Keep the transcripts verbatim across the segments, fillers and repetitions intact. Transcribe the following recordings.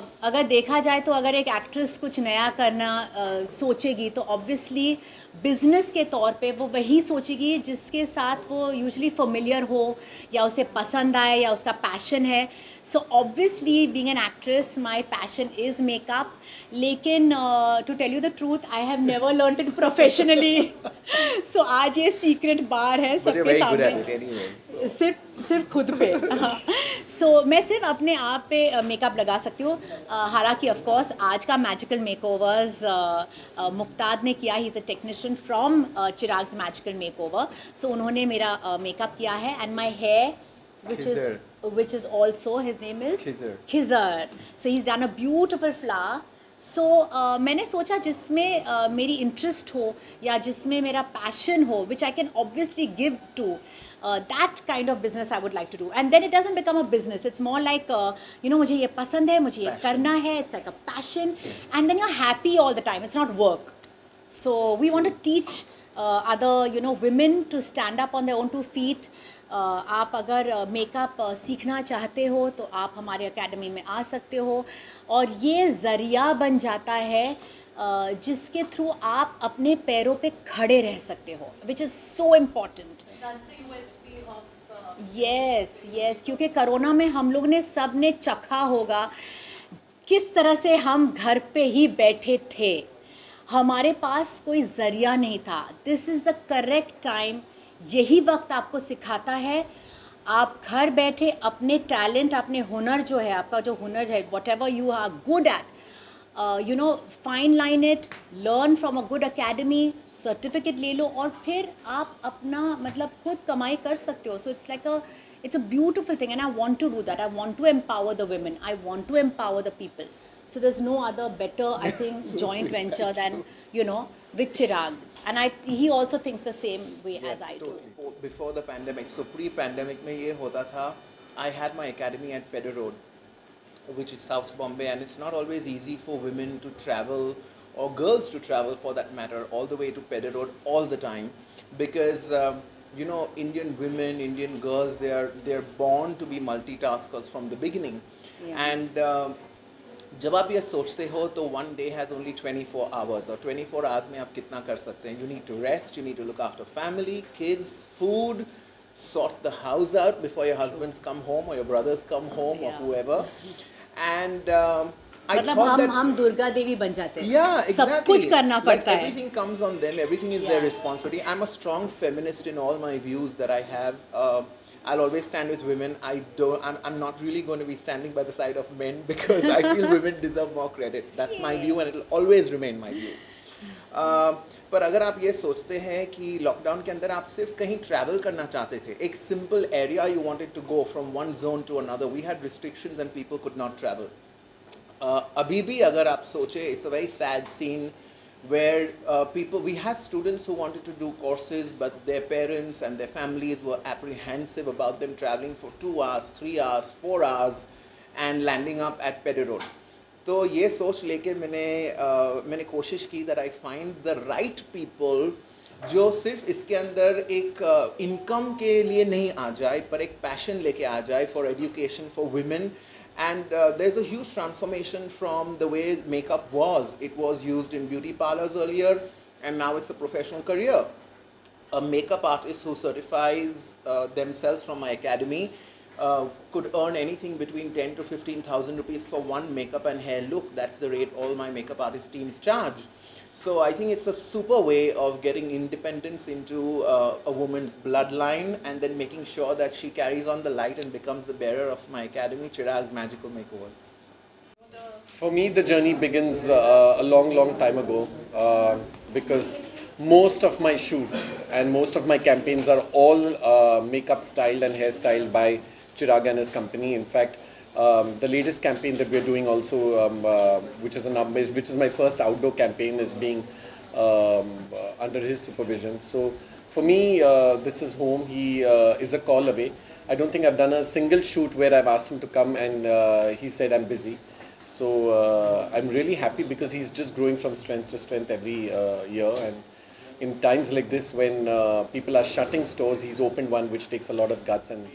अगर देखा जाए तो अगर एक एक्ट्रेस कुछ नया करना uh, सोचेगी तो ऑब्वियसली बिजनेस के तौर पे वो वही सोचेगी जिसके साथ वो यूजुअली फेमिलियर हो या उसे पसंद आए या उसका पैशन है. So obviously being an actress my passion is makeup. लेकिन to tell you the truth I have never learned it professionally. So आज ये सीक्रेट बार है सबके सामने, सिर्फ सिर्फ खुद पे. हाँ. सो so, मैं सिर्फ अपने आप पे मेकअप लगा सकती हूँ. हालांकि ऑफ कोर्स आज का मैजिकल मेकओवर्स मुक्ताद ने किया. He is a technician from Chirag's magical makeover. So उन्होंने मेरा मेकअप किया है. And my hair which is which is also, his name is Khizr. Khizr. So he's done a beautiful flower. So uh, मैंने सोचा जिसमें uh, मेरी interest हो या जिसमें मेरा पैशन हो, which I can obviously give to, uh, that kind of business I would like to do. And then it doesn't become a business. It's more like uh, you know, मुझे ये पसंद है, मुझे ये करना है. It's like a passion. Yes. And then you're happy all the time. It's not work. So we want to teach uh, other you know women to stand up on their own two feet. Uh, आप अगर makeup uh, uh, सीखना चाहते हो तो आप हमारे academy में आ सकते हो. और ये ज़रिया बन जाता है uh, जिसके थ्रू आप अपने पैरों पे खड़े रह सकते हो, which is so important. Yes yes क्योंकि कोरोना में हम लोग ने सब ने चखा होगा किस तरह से हम घर पे ही बैठे थे. हमारे पास कोई ज़रिया नहीं था. This is the correct time. यही वक्त आपको सिखाता है आप घर बैठे अपने टैलेंट, अपने हुनर जो है, आपका जो हुनर है, whatever you are good at, you know, fine line it, learn from a good academy, certificate ले लो और फिर आप अपना मतलब खुद कमाई कर सकते हो. So it's like a it's a beautiful thing and I want to do that. I want to empower the women. I want to empower the people. So there's no other better, I think, joint venture than, you know, with Chirag. And I, he also thinks the same way yes, as I so do. Before the pandemic, so pre-pandemic में ये होता था, I had my academy at Pedder Road, which is South Bombay, and it's not always easy for women to travel, or girls to travel for that matter, all the way to Pedder Road all the time, because um, you know, Indian women, Indian girls, they are they're born to be multitaskers from the beginning, yeah. and um, जब आप ये सोचते हो तो one day has only twenty four hours और twenty four hours में आप कितना कर सकते हैं. You need to rest, you need to look after family, kids, food, sort the house out before your husbands come home or your brothers come home yeah. or whoever. And um, I मतलब thought हम, that हम दुर्गा देवी बन जाते हैं. yeah, exactly. सब कुछ करना पड़ता like है. Everything comes on them. Everything is yeah. their responsibility. I'm a strong feminist in all my views that I have. Uh, I'll always stand with women. I don't. I'm, I'm not really going to be standing by the side of men because I feel women deserve more credit. That's yeah. my view, and it'll always remain my view. Uh, पर अगर आप ये सोचते हैं कि lockdown के अंदर आप सिर्फ कहीं ट्रैवल करना चाहते थे, एक simple area you wanted to go from one zone to another, we had restrictions and people could not travel. अभी भी अगर आप सोचे, it's a very sad scene where uh, people, we had students who wanted to do courses, but their parents and their families were apprehensive about them traveling for two hours, three hours, four hours and landing up at Pedder Road. तो ये सोच लेके मैंने uh, मैंने कोशिश की that I find the right people जो सिर्फ इसके अंदर एक इनकम uh, के लिए नहीं आ जाए पर एक पैशन लेके आ जाए for education for women. And uh, there's a huge transformation from the way makeup was. It was used in beauty parlors earlier, and now it's a professional career. A makeup artist who certifies uh, themselves from my academy uh, could earn anything between ten to fifteen thousand rupees for one makeup and hair look. That's the rate all my makeup artist teams charge. So I think it's a super way of getting independence into uh, a woman's bloodline and then making sure that she carries on the light and becomes the bearer of my academy, Chirag's Magical Makeovers. For me, the journey begins uh, a long, long time ago uh, because most of my shoots and most of my campaigns are all uh, makeup styled and hair styled by Chirag and his company. In fact, Um, the latest campaign that we're doing also, um, uh, which is a number, which is my first outdoor campaign, is being um, uh, under his supervision. So for me, uh, this is home. He uh, is a call away. I don't think I've done a single shoot where I've asked him to come and uh, he said I'm busy. So uh, I'm really happy because he's just growing from strength to strength every uh, year. And in times like this, when uh, people are shutting stores, he's opened one which takes a lot of guts, and he's like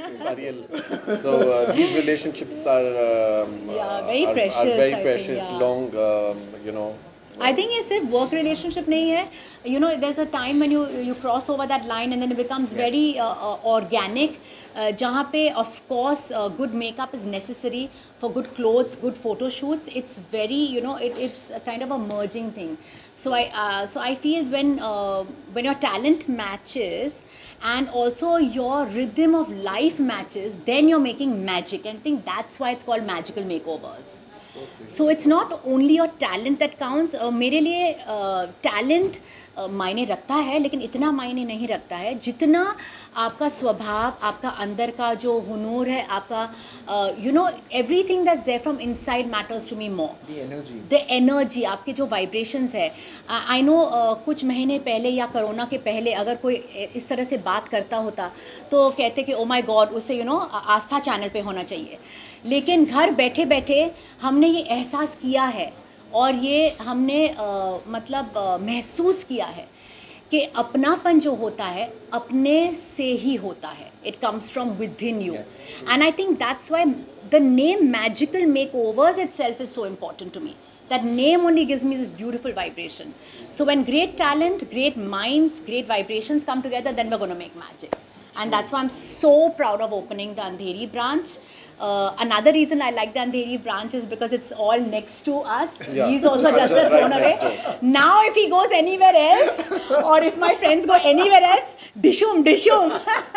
Ariel. So uh, these relationships are um, Yeah, very are, precious, are very I think, precious, yeah. long, um, you know. I think ये सिर्फ work relationship नहीं है. You know, there's a time when you you cross over that line and then it becomes Yes. very uh, uh, organic. Uh, जहाँ पे of course uh, good makeup is necessary for good clothes, good photo shoots. It's very, you know, it, it's a kind of a merging thing. So I uh, so I feel when uh, when your talent matches and also your rhythm of life matches, then you're making magic. And I think that's why it's called magical makeovers. So it's not only your talent that counts. uh, मेरे लिए talent uh, uh, मायने रखता है, लेकिन इतना मायने नहीं रखता है जितना आपका स्वभाव, आपका अंदर का जो हुनूर है, आपका you know everything that's there from inside matters to me more. The energy. The energy, आपके जो वाइब्रेशंस है. आई नो कुछ महीने पहले या कोरोना के पहले अगर कोई इस तरह से बात करता होता तो कहते कि ओ माय गॉड, उसे यू नो आस्था चैनल पे होना चाहिए. लेकिन घर बैठे बैठे हमने ये एहसास किया है और ये हमने uh, मतलब uh, महसूस किया है कि अपनापन जो होता है अपने से ही होता है. It comes from within you. And I think that's why the name magical makeovers itself is so important to me. That name only gives me this beautiful vibration. So when great talent, great minds, great vibrations come together, then we're going to make magic. And that's why I'm so proud of opening the Andheri branch. Uh, another reason I like the Andheri branch is because it's all next to us. Yeah. He's also just Right a thrown away. next door. Now if he goes anywhere else or if my friends go anywhere else, dishum, dishum.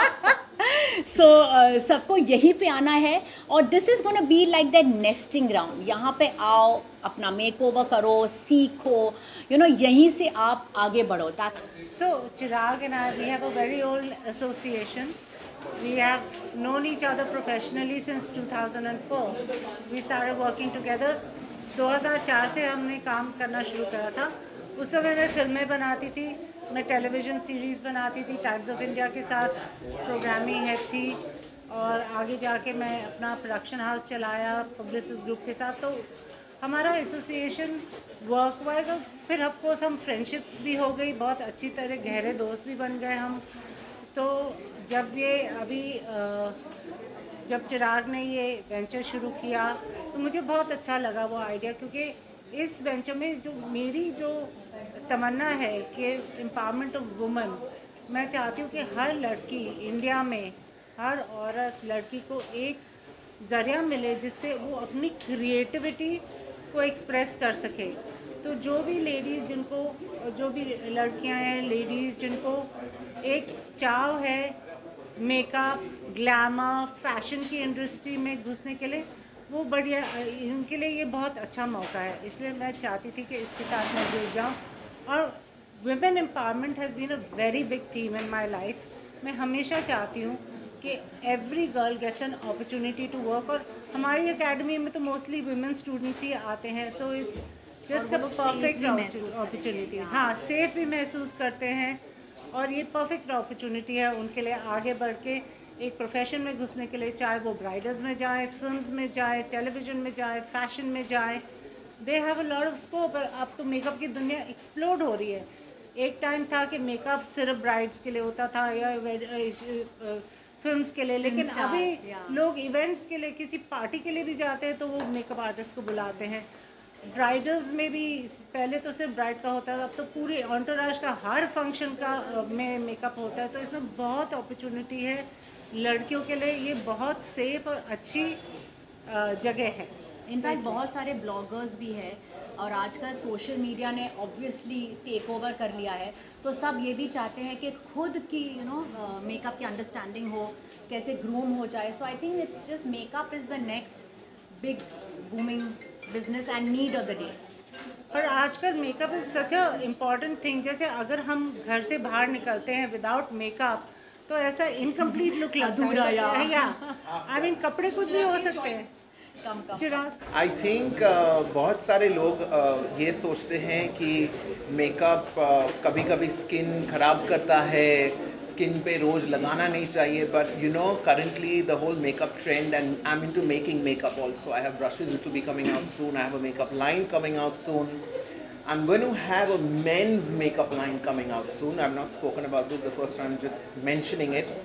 So uh, सबको यहीं पे आना है और this is going to be like that nesting ground. यहाँ पे आओ, अपना मेकओवर करो, सीखो, you know, यहीं से आप आगे बढ़ो. That So Chirag and I, we have a very old association. We have known each other professionally since two thousand four. We started working together. दो हज़ार चार से हमने काम करना शुरू करा था. उस समय मैं फिल्में बनाती थी, मैं टेलीविज़न सीरीज़ बनाती थी, टाइम्स ऑफ इंडिया के साथ प्रोग्रामिंग हेड थी और आगे जाके मैं अपना प्रोडक्शन हाउस चलाया पब्लिसिस्ट ग्रुप के साथ. तो हमारा एसोसिएशन वर्क वाइज और फिर ऑफकोर्स हम फ्रेंडशिप भी हो गई, बहुत अच्छी तरह गहरे दोस्त भी बन गए हम. तो जब ये अभी जब चिराग ने ये वेंचर शुरू किया तो मुझे बहुत अच्छा लगा वो आइडिया, क्योंकि इस वेंचर में जो मेरी जो तमन्ना है कि एम्पावरमेंट ऑफ वुमेन, मैं चाहती हूँ कि हर लड़की इंडिया में, हर औरत लड़की को एक ज़रिया मिले जिससे वो अपनी क्रिएटिविटी को एक्सप्रेस कर सके. तो जो भी लेडीज़ जिनको, जो भी लड़कियां हैं, लेडीज़ जिनको एक चाव है मेकअप, ग्लैमर, फैशन की इंडस्ट्री में घुसने के लिए, वो बढ़िया, इनके लिए ये बहुत अच्छा मौका है. इसलिए मैं चाहती थी कि इसके साथ मैं जुड़ जाऊँ. और women empowerment has been a very big theme in my life. मैं हमेशा चाहती हूँ कि every girl gets an opportunity to work. और हमारी एकेडमी में तो मोस्टली वुमेन स्टूडेंट्स ही आते हैं. So it's just a perfect opportunity. हाँ, सेफ भी महसूस करते हैं और ये परफेक्ट अपॉर्चुनिटी है उनके लिए आगे बढ़ के एक प्रोफेशन में घुसने के लिए, चाहे वो ब्राइडल्स में जाए, फिल्म्स में जाए, टेलीविज़न में जाए, फैशन में जाए. They have a lot of scope. अब तो मेकअप की दुनिया एक्सप्लोड हो रही है. एक टाइम था कि मेकअप सिर्फ ब्राइड्स के लिए होता था या फिल्म्स के लिए, लेकिन अभी लोग इवेंट्स के लिए, किसी पार्टी के लिए भी जाते हैं तो वो मेकअप आर्टिस्ट को बुलाते हैं. ब्राइडल्स में भी पहले तो सिर्फ ब्राइड का होता था, अब तो पूरे एंटोराज का हर फंक्शन का में मेकअप होता है. तो इसमें बहुत अपॉर्चुनिटी है लड़कियों के लिए. ये बहुत सेफ और अच्छी जगह है. इनफैक्ट बहुत सारे ब्लॉगर्स भी है और आजकल सोशल मीडिया ने ऑब्वियसली टेक ओवर कर लिया है. तो सब ये भी चाहते हैं कि खुद की यू नो मेकअप की अंडरस्टैंडिंग हो, कैसे ग्रूम हो जाए. So I think it's just makeup is the next big booming business and need of the day. पर आजकल makeup is such a important thing. जैसे अगर हम घर से बाहर निकलते हैं विदाउट मेकअप तो ऐसा इनकम्प्लीट लुक लगता अधूरा है. या या आई मीन कपड़े कुछ भी हो सकते हैं. कम कम चिराग, आई थिंक uh, बहुत सारे लोग uh, ये सोचते हैं कि मेकअप कभी कभी स्किन ख़राब करता है, स्किन पे रोज़ लगाना नहीं चाहिए. But you know currently the whole makeup trend, and I'm into making makeup also. I have brushes which will be coming out soon. I have a makeup line coming out soon. I'm going to have a men's makeup line coming out soon. I've not spoken about this, the first time I'm just mentioning it.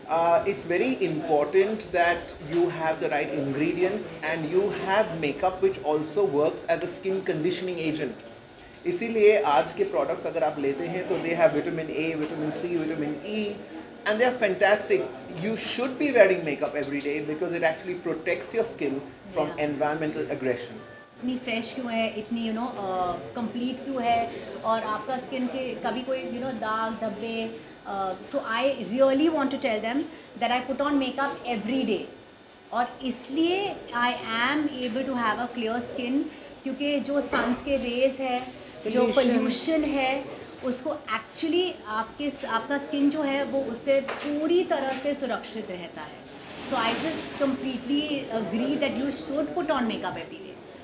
Uh, it's very important that you have the right ingredients and you have makeup which also works as a skin conditioning agent. इसीलिए आज के products अगर आप लेते हैं तो they have vitamin A, vitamin C, vitamin E, and they are fantastic. You should be wearing makeup every day because it actually protects your skin from Yeah. environmental aggression. इतनी fresh क्यों है, इतनी you know complete क्यों है, और आपका skin के कभी कोई यू नो दाग धब्बे. So I really want to tell them that I put on makeup every day, और इसलिए I am able to have a clear skin, क्योंकि जो सन्स के रेज है, जो पोल्यूशन है, उसको एक्चुअली आपके आपका स्किन जो है वो उससे पूरी तरह से सुरक्षित रहता है. So I just completely agree that you should put on makeup every day.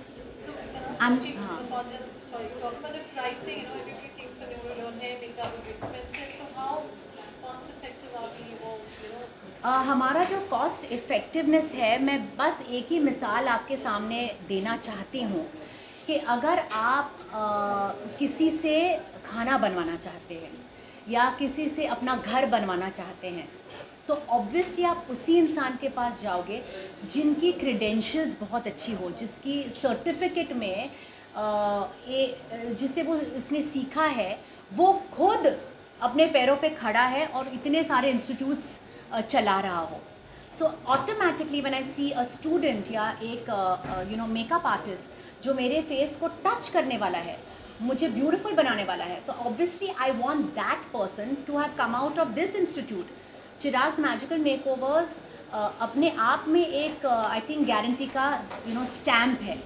I'm I'm- हाँ. about the, sorry, talk about the pricing. You know, everybody thinks when they want to learn hair makeup will be expensive. So how cost effective are we? Or, you know, Uh, हमारा जो cost effectiveness है, मैं बस एक ही मिसाल आपके सामने देना चाहती हूँ कि अगर आप uh, किसी से खाना बनवाना चाहते हैं या किसी से अपना घर बनवाना चाहते हैं, तो ऑब्वियसली आप उसी इंसान के पास जाओगे जिनकी क्रेडेंशियल्स बहुत अच्छी हो, जिसकी सर्टिफिकेट में uh, ए जिससे वो उसने सीखा है, वो खुद अपने पैरों पे खड़ा है और इतने सारे इंस्टीट्यूट्स चला रहा हो. So automatically when I see a student या एक यू नो मेकअप आर्टिस्ट जो मेरे फेस को टच करने वाला है, मुझे ब्यूटीफुल बनाने वाला है, तो obviously I want that person to have come out of this institute. Chirag's magical makeovers अपने आप में एक आई थिंक गारंटी का यू नो स्टैम्प है.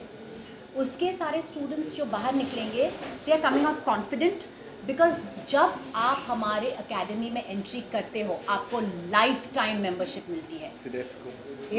उसके सारे स्टूडेंट्स जो बाहर निकलेंगे, they are coming out confident, because जब आप हमारे एकेडमी में एंट्री करते हो आपको लाइफ टाइम मेंबरशिप मिलती है. Sidesco.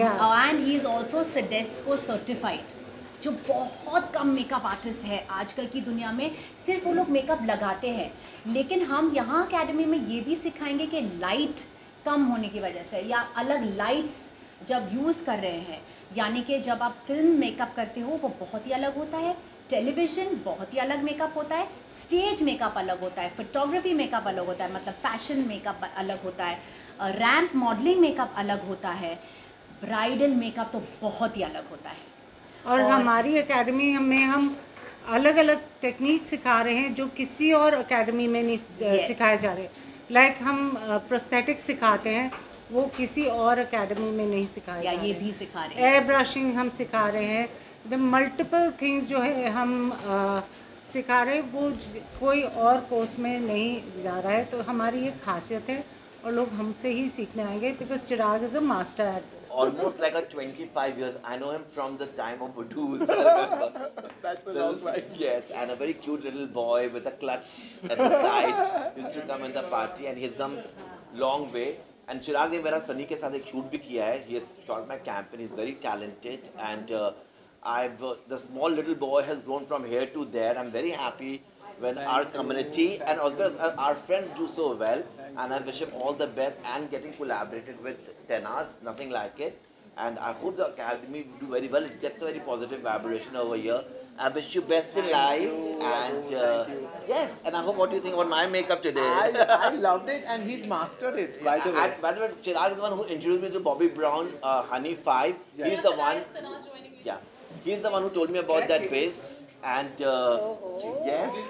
And he is also CIDESCO certified, जो बहुत कम मेकअप आर्टिस्ट है आजकल की दुनिया में. सिर्फ वो लोग मेकअप लगाते हैं, लेकिन हम यहाँ एकेडमी में ये भी सिखाएंगे कि लाइट कम होने की वजह से या अलग लाइट्स जब यूज़ कर रहे हैं, यानी कि जब आप फिल्म मेकअप करते हो वो बहुत ही अलग होता है, टेलीविज़न बहुत ही अलग मेकअप होता है, स्टेज मेकअप अलग होता है, फोटोग्राफी मेकअप अलग होता है, मतलब फैशन मेकअप अलग होता है, रैम्प मॉडलिंग मेकअप अलग होता है, ब्राइडल मेकअप तो बहुत ही अलग होता है. और हमारी एकेडमी में हम अलग अलग टेक्निक सिखा रहे हैं जो किसी और एकेडमी में नहीं Yes. सिखाए जा रहे. लाइक like हम प्रोस्थेटिक्स सिखाते हैं, वो किसी और एकेडमी में नहीं सिखाए या जा ये रहे. भी सिखा रहे हैं. एयर ब्रशिंग हम सिखा रहे हैं. द मल्टीपल थिंग्स जो है हम अ, सिखा रहे हैं, वो ज- कोई और कोर्स में नहीं जा रहा है. तो हमारी ये खासियत है और लोग हमसे ही सीखने आएंगे, because Chirag is a master at this. Almost like a twenty-five years. I know him from the time of Voodoo's. I remember. That's a The- long time. Yes, and a very cute little boy with a clutch at the side used to come in the party, and he's come long way. And Chirag ने मेरा सनी के साथ एक shoot भी किया है. He has shot my campaign. He's very talented, and uh, I've uh, the small little boy has grown from here to there. I'm very happy when our community and as well as our- our friends do so well, and I wish him all the best and getting collaborated with Tenas, nothing like it. And I hope the academy will do very well. It gets a very positive vibration over here. I wish you best in life, and uh, yes, and I hope what do you think about my makeup today? I, I loved it and he's mastered it, by the way. And by the way, Chirag is the one who introduced me to Bobby Brown uh, Honey Five. Yeah. He's the one. Tanaz joining you. Yeah, he's the one who told me about that base. And uh, yes,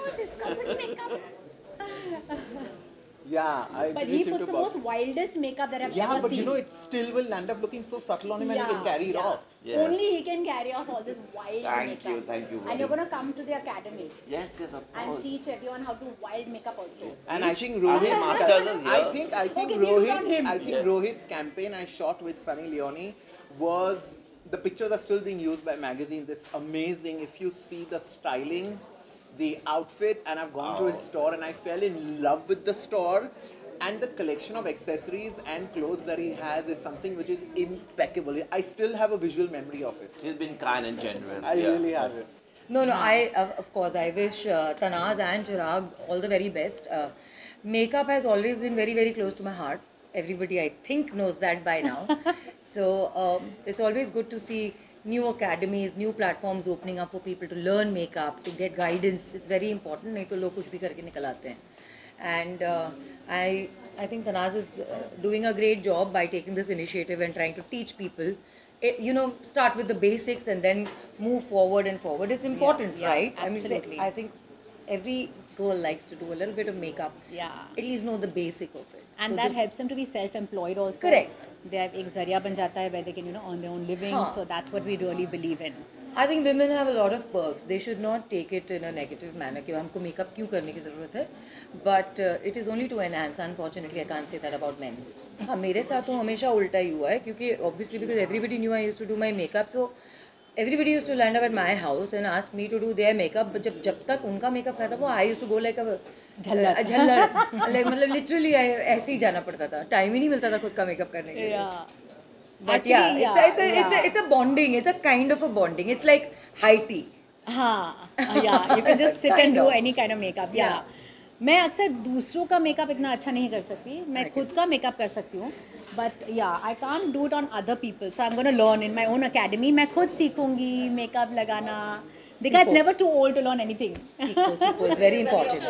Yeah, I But he introduced him puts to the Bob. most wildest makeup that I've Yeah, ever but seen. you know, it still will end up looking so subtle on him and he Yeah, can carry it yeah. off. yes. Only he can carry off all this wild Thank makeup. you, thank you, And buddy. you're gonna come to the academy Yes, yes, of and course. teach everyone how to wild makeup also. And I think Are we Rohit, masters is here? I think I think Okay, we look on Rohit's him. I think Yeah. Rohit's campaign I shot with Sunny Leone was, the pictures are still being used by magazines. It's amazing if you see the styling, the outfit, and I've gone to his store and I fell in love with the store. And the collection of accessories and clothes that he has is something which is impeccable. I still have a visual memory of it. He's been kind and generous. I yeah. really have it. No, no, I, of of course, I wish uh, Tanaz and Chirag all the very best. Uh, makeup has always been very, very close to my heart. Everybody, I think, knows that by now. So um, it's always good to see new academies, new platforms opening up for people to learn makeup, to get guidance. It's very important. नहीं तो लोग कुछ भी करके निकल आते हैं. and uh, I I think Tanaz is uh, doing a great job by taking this initiative and trying to teach people. It, you know, start with the basics and then move forward and forward. It's important, yeah, right? absolutely. I mean, I think every girl likes to do a little bit of makeup. Yeah. At least know the basic of it. And So that the- helps them to be self-employed also. Correct. They have एक जरिया बन जाता है where they can, you know, earn their own living. हाँ. So that's what we really believe in. I think women have a lot of perks. They should not take it in a negative manner कि हमको makeup क्यों करने की ज़रूरत है. But uh, it is only to enhance. Unfortunately, I can't say that about men. हाँ, मेरे साथ तो हमेशा उल्टा ही हुआ है क्योंकि obviously because everybody knew I used to do my makeup, so everybody used to land up at my house and ask me to do their makeup. But जब जब तक उनका मेकअप था वो I used to go like a Jhallar Jhallar like मतलब literally ऐसे ही जाना पड़ता था. Time ही नहीं मिलता था खुद का मेकअप करने के लिए. Yeah. But Actually, yeah, it's a, it's a, yeah, it's a, yeah. it's a bonding. It's a kind of a bonding. It's like high tea. हाँ, yeah, you can just sit Kind and do of. any kind of makeup. Yeah. Yeah. मैं अक्सर दूसरों का makeup इतना अच्छा नहीं कर सकती. मैं खुद का मेकअप कर सकती हूँ. But yeah, I can't do it on other people. So I'm going to learn in my own academy. मैं खुद सीखूंगी मेकअप लगाना. Because it's सीखो. never too old to learn anything. Seiko, Seiko is very important.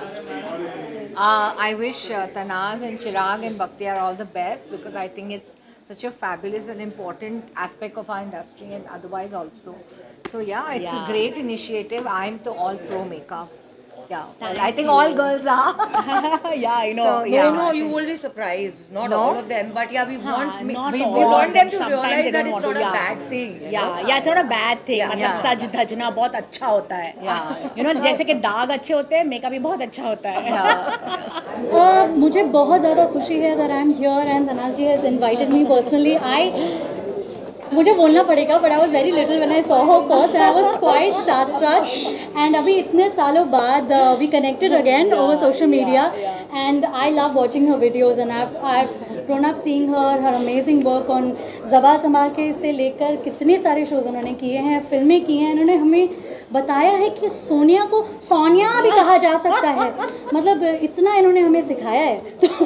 Uh, I wish uh, Tanaz and Chirag and Bhakti are all the best because I think it's such a fabulous and important aspect of our industry and otherwise also. So yeah, it's Yeah. a great initiative. I'm to all pro makeup. Yeah, well, Thank I think you. all girls are. Yeah, I know. So, No, yeah. no, you will be surprised. Not No? all of them, but yeah, we want हाँ, we, not we, all we of want them them. to Sometimes realize they that don't it's want not to, a yeah. bad thing. you Yeah, know? yeah, it's not a bad thing. Yeah. मतलब Yeah. सज धजना बहुत अच्छा होता है. Yeah. You know, जैसे कि दाग अच्छे होते हैं, मेकअप भी बहुत अच्छा होता है. Yeah. Uh, मुझे बहुत ज़्यादा खुशी है that I'm here and Tanaz ji has invited me personally. I मुझे बोलना पड़ेगा but I was very little when I saw her first and I was quite starstruck. And अभी इतने सालों बाद uh, we connected again over social media and I love watching her videos and I've I've grown up seeing her her amazing work on ज़बाल संभाल के से लेकर कितने सारे शोज़ उन्होंने किए हैं, फिल्में की हैं. इन्होंने हमें बताया है कि सोनिया को सोनिया भी कहा जा सकता है. मतलब इतना इन्होंने हमें सिखाया है.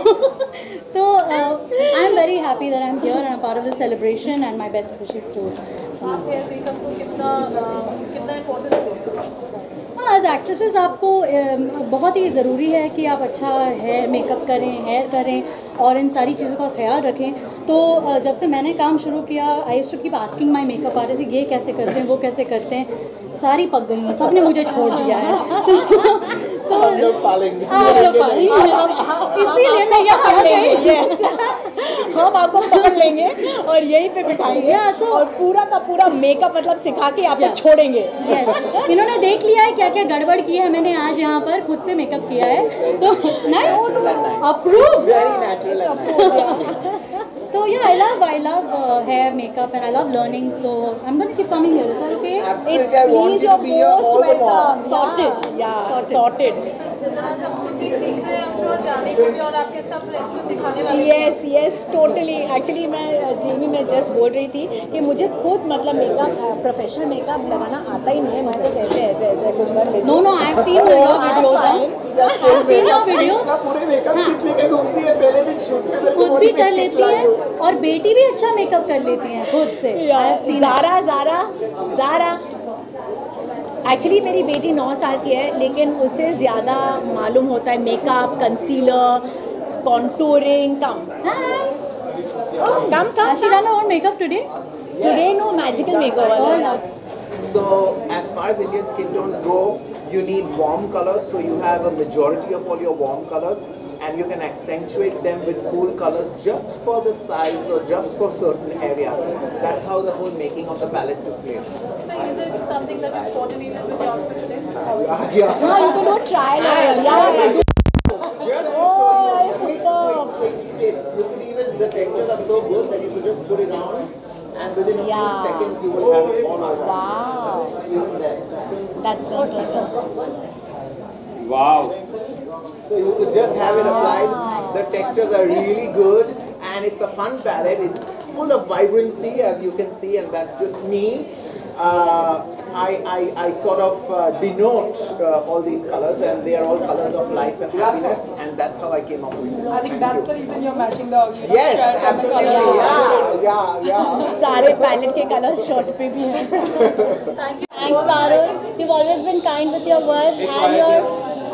तो I am very happy that I am here and part of the celebration and my best wishes to आप हेयर मेकअप को कितना अ, कितना इम्पोर्टेंस देते हैं? हाँ, एज एक्ट्रेसेस आपको अम, बहुत ही ज़रूरी है कि आप अच्छा हेयर मेकअप करें, हेयर करें और इन सारी चीज़ों का ख्याल रखें. तो अ, जब से मैंने काम शुरू किया I used to keep asking my makeup artist ये कैसे करते हैं, वो कैसे करते हैं. सारी पक गई हैं, सब ने मुझे छोड़ दिया है. तो हम लोग पालेंगे. आप लोग पालेंगे. इसीलिए मैं यहाँ आ गई. हम आपको पकड़ लेंगे और यहीं पे बिठाएंगे. Yeah, so- और पूरा का पूरा मेकअप मतलब सिखा के आपको Yeah. छोड़ेंगे. यस, इन्होंने देख लिया है क्या क्या गड़बड़ की है. मैंने आज यहाँ पर खुद से मेकअप किया है. तो nice, approve. Very natural and nice. तो या I love I love hair makeup and I love learning. So I am going keep coming here. Is that okay? Absolutely, I want you to be here all the more. Sorted. Yeah, sorted. भी सीख रहे हैं हम sure जाने को भी और आपके सब फ्रेंड्स को सिखाने वाले भी हैं। Yes yes totally. एक्चुअली मैं जेमी में जस्ट बोल रही थी कि मुझे खुद मतलब मेकअप प्रोफेशनल मेकअप लगाना आता ही नहीं है. मैं बस ऐसे ऐसे ऐसे कुछ कर लेती नो हूँ. No, I have seen your videos. I have seen your videos. ना पूरे मेकअप किट लेके घूमती है पहले दिन शूट पे. मेरे को खुद भी पूरी कर kit लेती लाई हैं हो. और बेटी भी अच्छा मेकअप कर लेती हैं खुद से. I have seen. Zara Zara Zara actually मेरी बेटी नौ साल की है लेकिन उससे ज़्यादा मालूम होता है makeup, concealer, contouring. Come come come Has she done her own makeup today? Today no magical Oh, makeover. loves. So as far as Indian skin tones go, you need warm colors. So you have a majority of all your warm colors, and you can accentuate them with cool colors just for the sides or just for certain areas. That's how the whole making of the palette took place. So is it something that you coordinated with your outfit today? Yeah, yeah. हाँ, you can do a trial. Yeah, yeah. Just to show you, quick, quick, quick tip. You can even, the textures are so good that you can just put it on, and within a Yeah. few seconds you will have it all over. Wow, Even there. that's awesome. Wow. So you could just have it applied. The textures are really good, and it's a fun palette. It's full of vibrancy, as you can see, and that's just me. Uh, I, I, I sort of uh, denote uh, all these colors, and they are all colors of life and happiness, and that's how I came up with it. I think that's the reason you're matching the you know, Yes, shirt and the absolutely. color. Yeah, yeah, yeah. सारे palette के colour shirt पे भी हैं. Thanks, Parul. You've always been kind with your words and your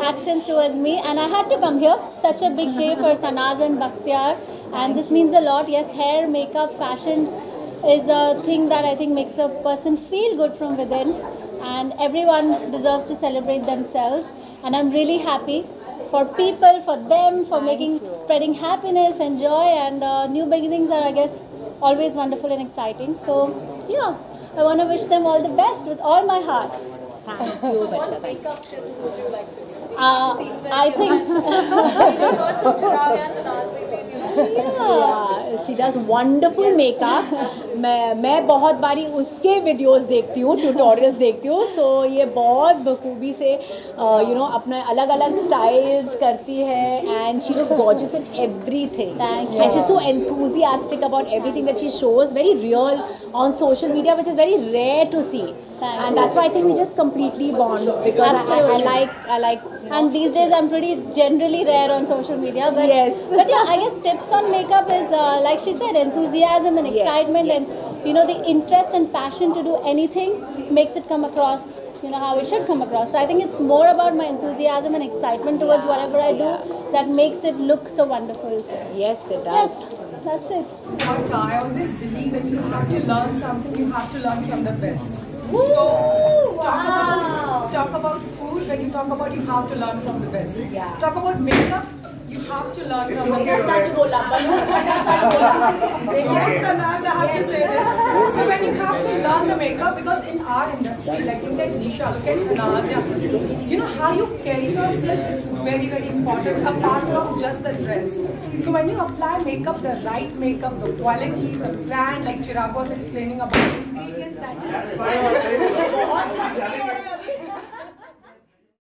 actions towards me, and I had to come here. Such a big day for Tanaz and Bakhtiar, and this means a lot. Yes, hair, makeup, fashion is a thing that I think makes a person feel good from within, and everyone deserves to celebrate themselves. And I'm really happy for people, for them, for making, spreading happiness and joy, and uh, new beginnings are, I guess, always wonderful and exciting. So, yeah, I want to wish them all the best with all my heart. Thank you, What Bacha. makeup tips would you like to give? Uh, I think, Heard from Chirag and Tanaz, maybe, you know. Yeah, she does wonderful makeup. मैं मैं बहुत बारी उसके videos देखती हूँ, tutorials देखती हूँ. सो ये बहुत बखूबी से यू नो अपना अलग अलग स्टाइल्स करती है, and she looks gorgeous in everything, and she is so enthusiastic about everything that she shows, very real on social media, which is very rare to see. Thanks. And that's why I think we just completely bond, because I, I, I like I like you know, and these days I'm pretty generally rare on social media, but Yes. but yeah, I guess tips on makeup is uh, like she said, enthusiasm and Yes, excitement, yes. and you know, the interest and passion to do anything makes it come across, you know, how it should come across. So I think it's more about my enthusiasm and excitement towards Yeah, whatever I do yeah. that makes it look so wonderful. yes, it does. Yes, that's it. But I always believe that you have to learn something, you have to learn from the best. Woo! Talk Wow! about, talk about food, when you talk about you have to learn from the best. Yeah. Talk about makeup, you have to learn from the मैंने best. सच बोला, बस मैंने सच बोला. Yes, Tanaz, I have to say this. So when you have to learn the makeup, because in our industry, like look at Nisha, look at Tanaz, you know how you carry yourself is very, very important, apart from just the dress. So when you apply makeup, the right makeup, the quality, the brand, like Chirag was explaining about ingredients that